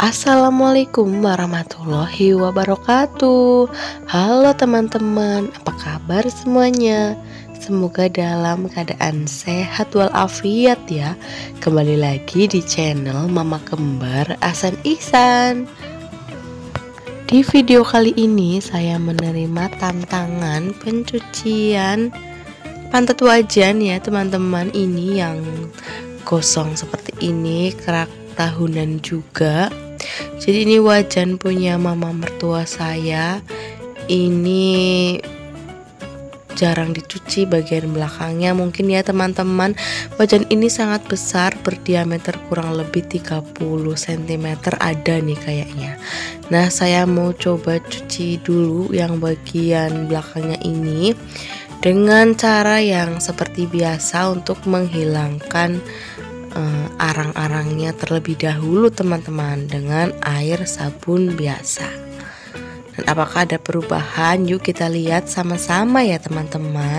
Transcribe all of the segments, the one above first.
Assalamualaikum warahmatullahi wabarakatuh. Halo teman-teman, apa kabar semuanya? Semoga dalam keadaan sehat walafiat ya. Kembali lagi di channel Mama Kembar Ahsan Ihsan. Di video kali ini saya menerima tantangan pencucian pantat wajan ya teman-teman. Ini yang gosong seperti ini, kerak tahunan juga. Jadi ini wajan punya mama mertua saya. Ini jarang dicuci bagian belakangnya mungkin ya teman-teman. Wajan ini sangat besar, berdiameter kurang lebih 30 cm ada nih kayaknya. Nah, saya mau coba cuci dulu yang bagian belakangnya ini dengan cara yang seperti biasa untuk menghilangkan arang-arangnya terlebih dahulu teman-teman dengan air sabun biasa. Dan apakah ada perubahan? Yuk kita lihat sama-sama ya teman-teman.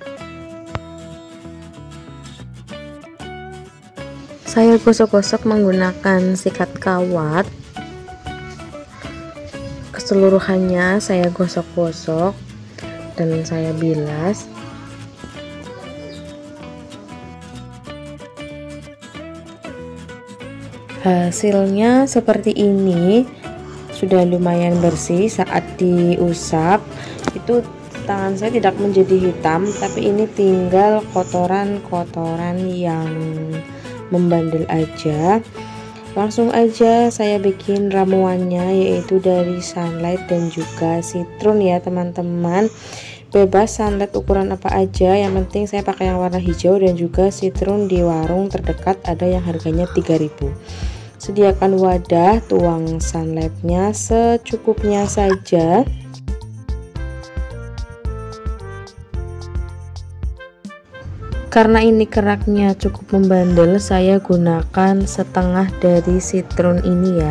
Saya gosok-gosok menggunakan sikat kawat. Keseluruhannya saya gosok-gosok dan saya bilas. Hasilnya seperti ini, sudah lumayan bersih. Saat diusap itu tangan saya tidak menjadi hitam, tapi ini tinggal kotoran-kotoran yang membandel aja. Langsung aja saya bikin ramuannya, yaitu dari sunlight dan juga citron ya teman-teman. Bebas sunlight ukuran apa aja, yang penting saya pakai yang warna hijau, dan juga citron di warung terdekat ada yang harganya 3.000. Sediakan wadah, tuang sunlightnya secukupnya saja. Karena ini keraknya cukup membandel, saya gunakan setengah dari citron ini ya.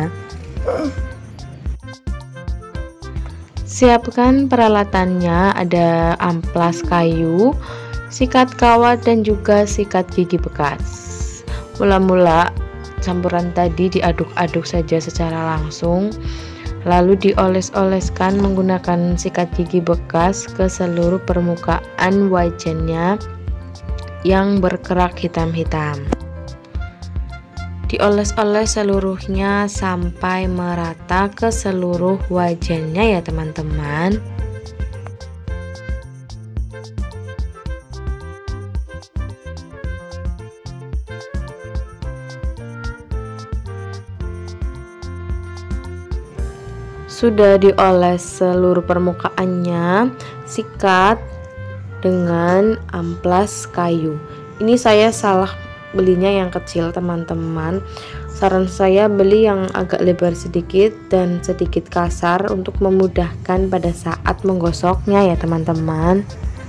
Siapkan peralatannya, ada amplas kayu, sikat kawat, dan juga sikat gigi bekas. Mula-mula campuran tadi diaduk-aduk saja secara langsung, lalu dioles-oleskan menggunakan sikat gigi bekas ke seluruh permukaan wajannya yang berkerak hitam-hitam. Dioles-oles seluruhnya sampai merata ke seluruh wajannya ya teman-teman. Sudah dioles seluruh permukaannya, sikat dengan amplas kayu. Ini saya salah belinya yang kecil teman-teman. Saran saya beli yang agak lebar sedikit dan sedikit kasar untuk memudahkan pada saat menggosoknya ya teman-teman.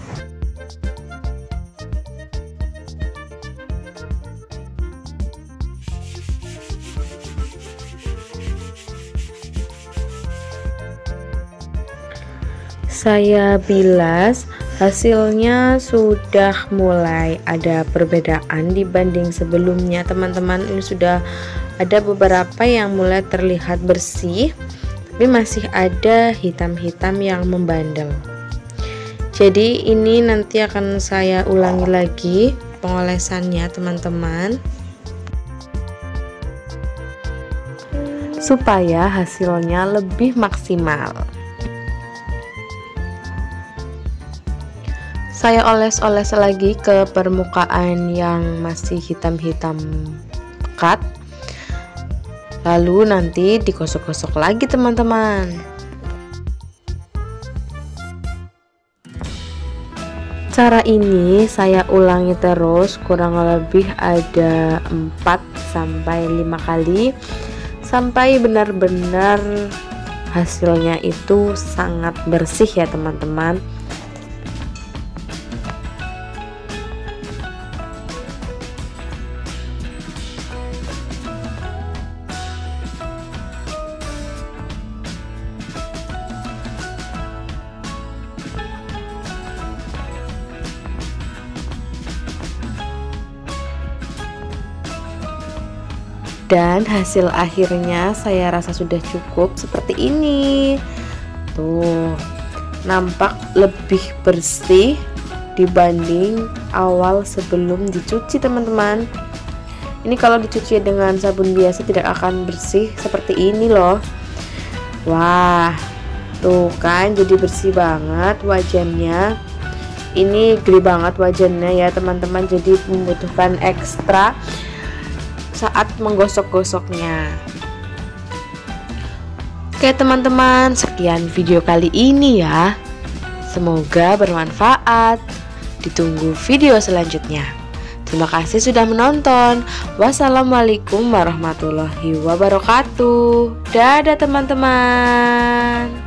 Saya bilas, hasilnya sudah mulai ada perbedaan dibanding sebelumnya teman-teman. Ini sudah ada beberapa yang mulai terlihat bersih, tapi masih ada hitam-hitam yang membandel. Jadi ini nanti akan saya ulangi lagi pengolesannya teman-teman, supaya hasilnya lebih maksimal. Saya oles-oles lagi ke permukaan yang masih hitam-hitam pekat, lalu nanti digosok-gosok lagi teman-teman. Cara ini saya ulangi terus kurang lebih ada 4-5 kali sampai benar-benar hasilnya itu sangat bersih ya teman-teman. Dan hasil akhirnya saya rasa sudah cukup seperti ini. Tuh, nampak lebih bersih dibanding awal sebelum dicuci teman-teman. Ini kalau dicuci dengan sabun biasa tidak akan bersih seperti ini loh. Wah, tuh kan jadi bersih banget wajannya. Ini gede banget wajannya ya teman-teman, jadi membutuhkan ekstra saat menggosok-gosoknya. Oke teman-teman, sekian video kali ini ya. Semoga bermanfaat. Ditunggu video selanjutnya. Terima kasih sudah menonton. Wassalamualaikum warahmatullahi wabarakatuh. Dadah teman-teman.